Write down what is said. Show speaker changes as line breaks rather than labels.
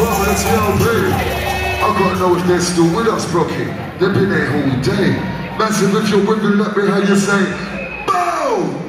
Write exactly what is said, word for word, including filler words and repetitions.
twelve and T L B. I gotta know if they're still with us, Brocky. They've been there all day. Massive, if you're with me, let me hear you say, boom!